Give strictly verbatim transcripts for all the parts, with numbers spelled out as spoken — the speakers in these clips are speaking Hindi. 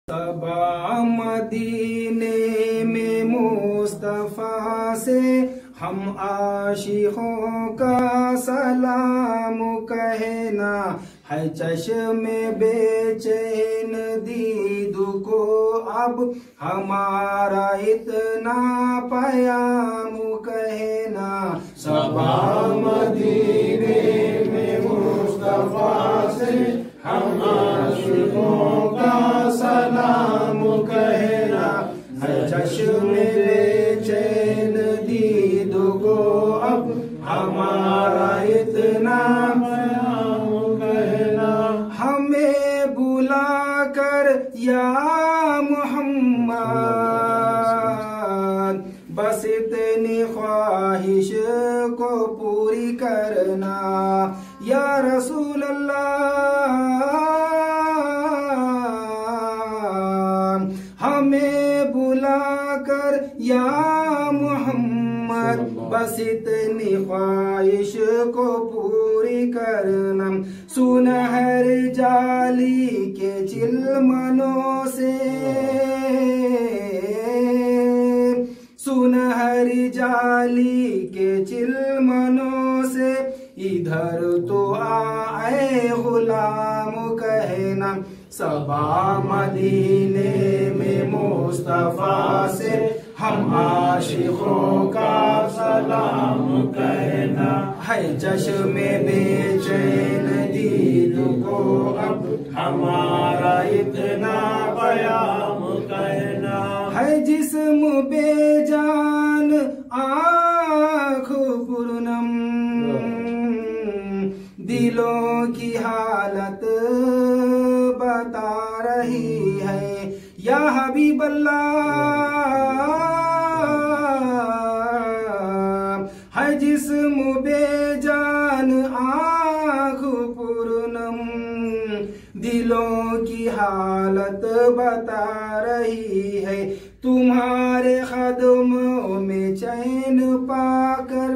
सबा मदीने में मुस्तफा से हम आशिकों का सलाम कहना है। चश्मे बेचैन दीद को अब हमारा इतना प्याम कहना। सबा मदीने में मुस्तफा से हम आशिकों का सलाम कहना है। चश्मे बेचैन दीद को अब हमारा इतना प्याम कहना। हमें बुला कर या मोहम्मद बस इतनी ख्वाहिश को पूरी करना। या रसूल अल्लाह हमें बुला कर या मोहम्मद बस इतनी ख्वाहिश को पूरी करना। सुनहरी जाली के चिलमनों से सुनहरी जाली के चिलमनों से इधर तो आए गुलाम कहना। सबा मदीने में मुस्तफा से हम आशिकों का सलाम कहना है। चश्मे बेचैन दीद को अब हमारा इतना प्याम कहना है। जिस्म बेजान आँख पुरनम दिलों की हालत बता रही है। या हबीब अल्लाह है जिस्म बेजान आँख पुरनम दिलों की हालत बता रही है। तुम्हारे कदमों में चैन पाकर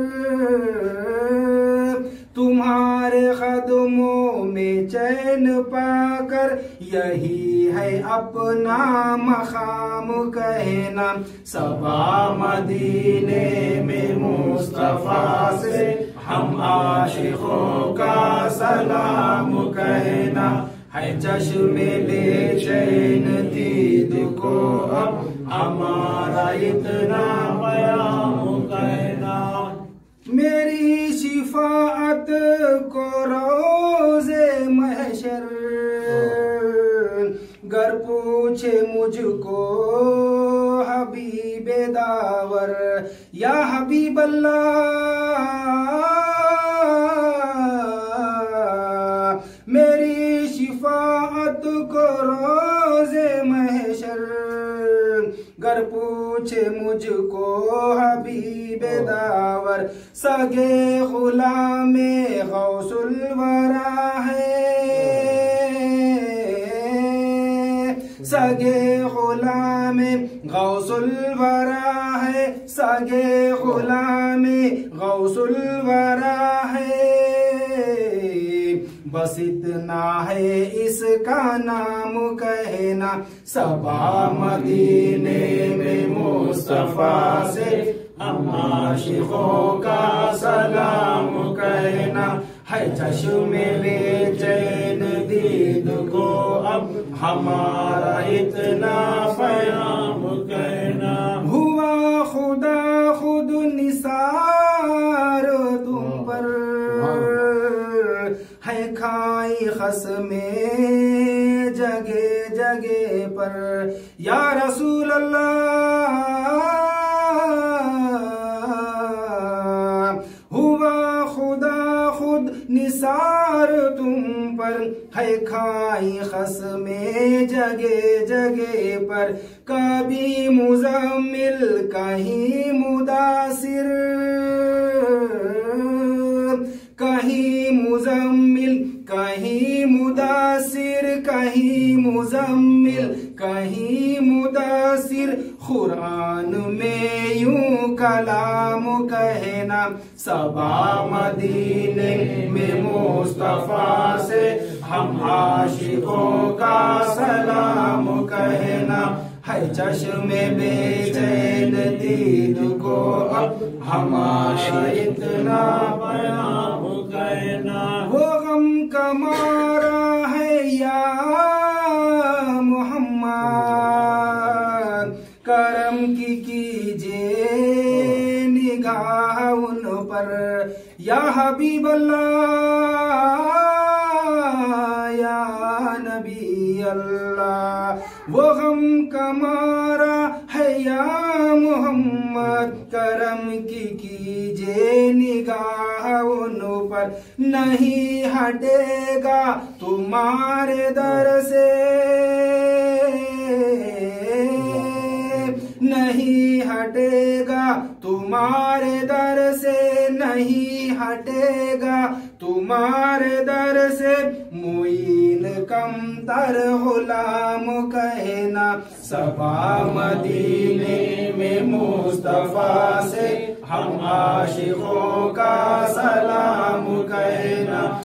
तुम्हारे कदमों में चैन पाकर यही है अपना मकाम कहना। सबा मदीने में मुस्तफा से हम आशिकों का सलाम कहना है। चश्मे बेचैन दीद को अब हमारा इतना प्याम कहना। मेरी शिफाअत को रोज़े महशर गर पूछे मुझको हबीबे दावर। या हबीब अल्लाह मेरी शिफाअत को रोज़े महशर गर पूछे मुझको हबीबे दावर। सगे गुलामे गौसुल वरा है सगे गुलामे गौसुल वरा है सगे गुलामे गौसुल वरा है। बस इतना है इसका नाम कहना। सबा मदीने में मुस्तफा से हम आशिकों का सलाम कहना है। चश्मे बेचैन दीद को अब हमारा इतना प्याम कहना। हुआ खुदा खुद निसार तुम पर है खाई खस्में जगे जगे पर। या रसूल अल्लाह हुआ खुदा खुद निसार तुम पर है खाई खस्में जगे जगे पर। कभी मुजम्मिल कहीं मुदासिर कहीं मुजम्मिल कहीं मुदासिर कहीं मुजम्मिल कहीं मुदासिर। कुरान में यूं कलाम कहना। सबा मदीने में मुस्तफा से हम आशिकों का सलाम कहे। है चश्मे बेचैन दीद को अब हमारा इतना बयां कहना। वो गम का मारा है या मोहम्मद करम की कीजिए निगाह उन पर या हबीब अल्लाह या नबी अल्लाह। वो गम का मारा है या मोहम्मद करम की कीजिए निगाह उन पर नहीं हटेगा तुम्हारे दर से नहीं हटेगा तुम्हारे दर से नहीं हटेगा तुम्हारे दर से मुईन कम तर गुलाम कहना सबा मदीने में मुस्तफा से हम आशिकों का सलाम कहना